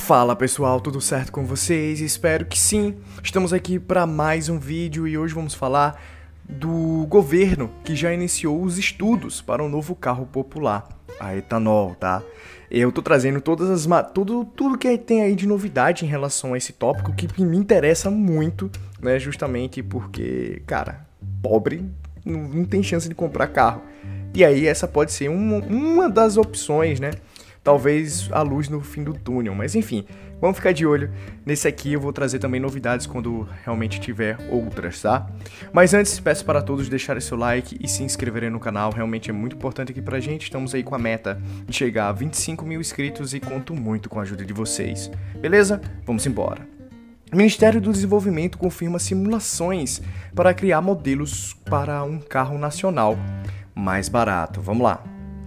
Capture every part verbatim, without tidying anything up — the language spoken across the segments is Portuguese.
Fala pessoal, tudo certo com vocês? Espero que sim. Estamos aqui para mais um vídeo e hoje vamos falar do governo que já iniciou os estudos para um novo carro popular, a etanol, tá? Eu tô trazendo todas as tudo tudo que tem aí de novidade em relação a esse tópico que me interessa muito, né? Justamente porque, cara, pobre não, não tem chance de comprar carro. E aí essa pode ser uma, uma das opções, né? Talvez a luz no fim do túnel, mas enfim, vamos ficar de olho nesse aqui. Eu vou trazer também novidades quando realmente tiver outras, tá? Mas antes, peço para todos deixarem seu like e se inscreverem no canal, realmente é muito importante aqui pra gente. Estamos aí com a meta de chegar a vinte e cinco mil inscritos e conto muito com a ajuda de vocês, beleza? Vamos embora. O Ministério do Desenvolvimento confirma simulações para criar modelos para um carro nacional mais barato. Vamos lá.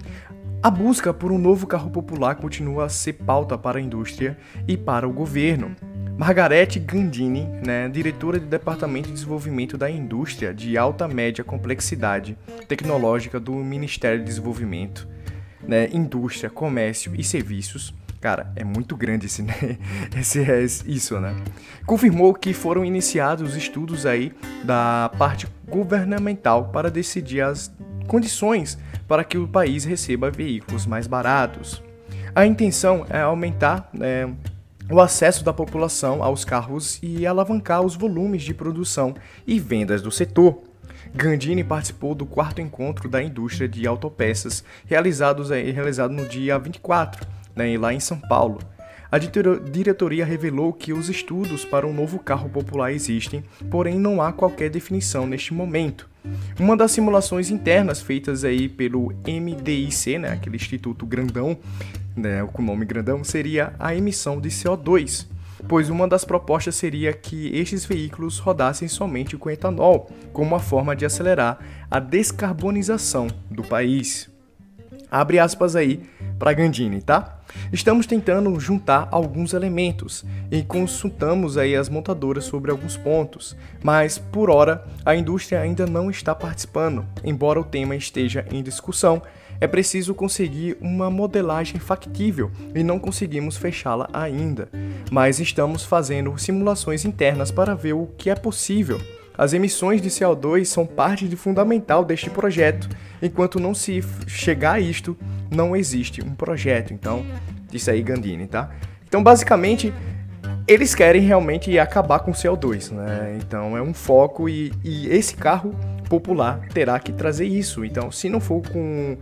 A busca por um novo carro popular continua a ser pauta para a indústria e para o governo. Margarete Gandini, né, diretora do Departamento de Desenvolvimento da Indústria de Alta Média Complexidade Tecnológica do Ministério do Desenvolvimento, né, Indústria, Comércio e Serviços, cara, é muito grande esse, né? esse, é isso, né? Confirmou que foram iniciados estudos aí da parte governamental para decidir as condições para que o país receba veículos mais baratos. A intenção é aumentar né, o acesso da população aos carros e alavancar os volumes de produção e vendas do setor. Gandini participou do quarto encontro da indústria de autopeças realizados, realizado no dia vinte e quatro, né, lá em São Paulo. A diretoria revelou que os estudos para um novo carro popular existem, porém não há qualquer definição neste momento. Uma das simulações internas feitas aí pelo M D I C, né, aquele instituto grandão, né, com o nome grandão, seria a emissão de C O dois, pois uma das propostas seria que estes veículos rodassem somente com etanol, como uma forma de acelerar a descarbonização do país. Abre aspas aí para Gandini, tá? Estamos tentando juntar alguns elementos e consultamos aí as montadoras sobre alguns pontos, mas por hora a indústria ainda não está participando. Embora o tema esteja em discussão, é preciso conseguir uma modelagem factível e não conseguimos fechá-la ainda, mas estamos fazendo simulações internas para ver o que é possível. As emissões de C O dois são parte de fundamental deste projeto. Enquanto não se chegar a isto, não existe um projeto. Então, isso aí, Gandini, tá? Então, basicamente, eles querem realmente acabar com o C O dois, né? Então, é um foco e, e esse carro popular terá que trazer isso. Então, se não for com,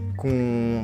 com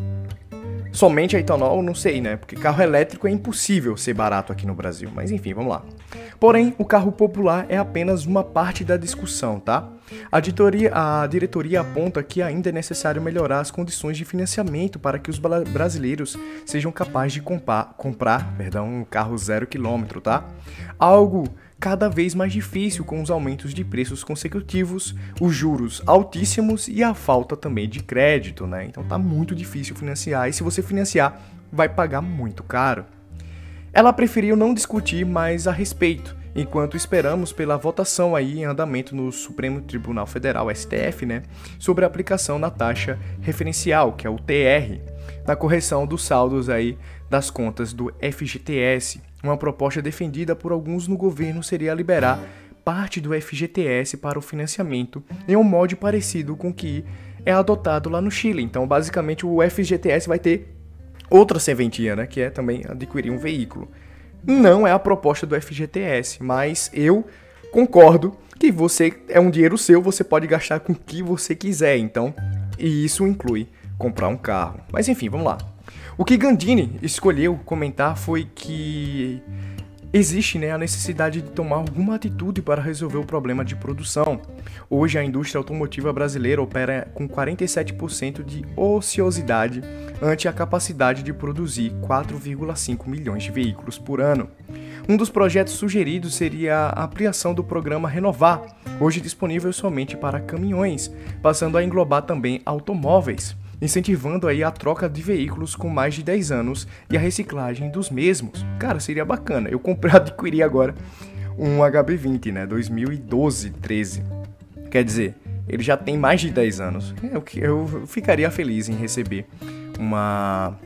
somente a etanol, não sei, né? Porque carro elétrico é impossível ser barato aqui no Brasil. Mas, enfim, vamos lá. Porém, o carro popular é apenas uma parte da discussão, tá? A diretoria, a diretoria aponta que ainda é necessário melhorar as condições de financiamento para que os brasileiros sejam capazes de comprar, comprar perdão, um carro zero quilômetro, tá? Algo cada vez mais difícil com os aumentos de preços consecutivos, os juros altíssimos e a falta também de crédito, né? Então tá muito difícil financiar e se você financiar, vai pagar muito caro. Ela preferiu não discutir mais a respeito, enquanto esperamos pela votação aí em andamento no Supremo Tribunal Federal, S T F, né, sobre a aplicação da taxa referencial, que é o T R, na correção dos saldos aí das contas do F G T S. Uma proposta defendida por alguns no governo seria liberar parte do F G T S para o financiamento em um molde parecido com o que é adotado lá no Chile. Então, basicamente, o F G T S vai ter outra serventia, né, que é também adquirir um veículo. Não é a proposta do F G T S, mas eu concordo que você é um dinheiro seu, você pode gastar com o que você quiser, então, e isso inclui comprar um carro. Mas enfim, vamos lá. O que Gandini escolheu comentar foi que existe né, a necessidade de tomar alguma atitude para resolver o problema de produção. Hoje, a indústria automotiva brasileira opera com quarenta e sete por cento de ociosidade ante a capacidade de produzir quatro vírgula cinco milhões de veículos por ano. Um dos projetos sugeridos seria a ampliação do programa Renovar, hoje disponível somente para caminhões, passando a englobar também automóveis, incentivando aí a troca de veículos com mais de dez anos e a reciclagem dos mesmos. Cara, seria bacana. Eu comprei, adquiri agora um H B vinte, né, dois mil e doze, treze. Quer dizer, ele já tem mais de dez anos. Eu, eu ficaria feliz em receber uma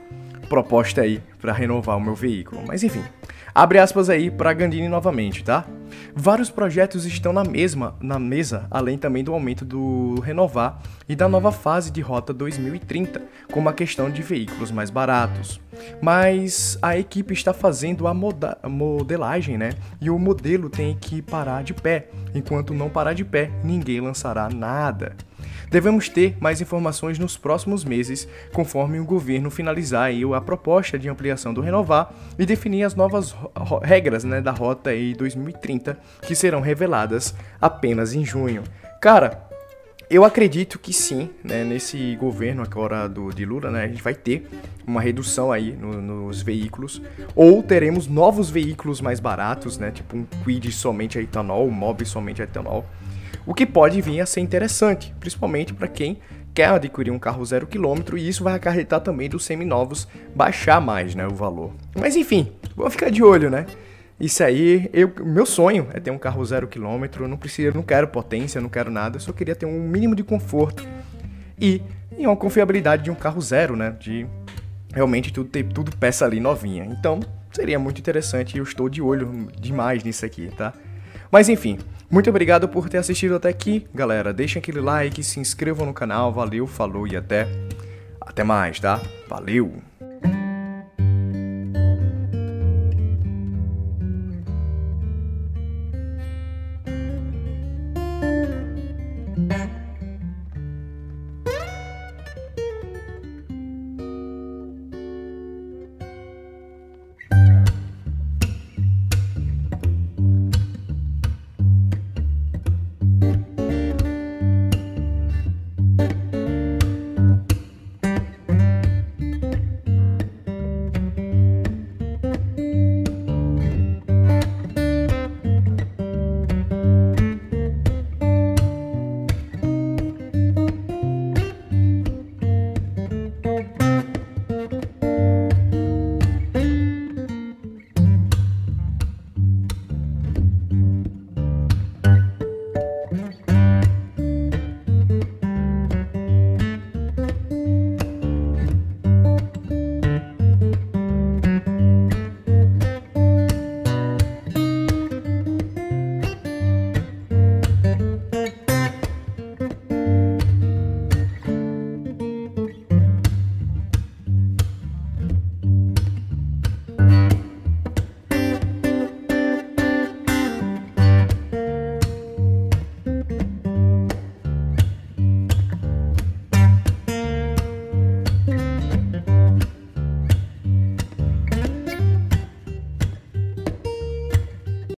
proposta aí para renovar o meu veículo. Mas enfim, abre aspas aí para Gandini novamente, tá? Vários projetos estão na mesma na mesa, além também do aumento do renovar e da nova fase de Rota dois mil e trinta, como a questão de veículos mais baratos. Mas a equipe está fazendo a moda modelagem, né? E o modelo tem que parar de pé. Enquanto não parar de pé, ninguém lançará nada. Devemos ter mais informações nos próximos meses, conforme o governo finalizar aí a proposta de ampliação do Renovar e definir as novas regras, né, da Rota aí dois mil e trinta, que serão reveladas apenas em junho. Cara, eu acredito que sim, né, nesse governo agora do, de Lula, né, a gente vai ter uma redução aí no, nos veículos, ou teremos novos veículos mais baratos, né, tipo um Kwid somente a etanol, um Mobi somente a etanol, o que pode vir a ser interessante, principalmente para quem quer adquirir um carro zero quilômetro, e isso vai acarretar também dos seminovos baixar mais, né, o valor. Mas enfim, vamos ficar de olho, né? Isso aí, eu, meu sonho é ter um carro zero quilômetro, não preciso, não quero potência, não quero nada, eu só queria ter um mínimo de conforto e, e uma confiabilidade de um carro zero, né, de realmente tudo ter tudo peça ali novinha. Então, seria muito interessante e eu estou de olho demais nisso aqui, tá? Mas enfim, muito obrigado por ter assistido até aqui, galera. Deixem aquele like, se inscrevam no canal, valeu, falou e até, até mais, tá? Valeu!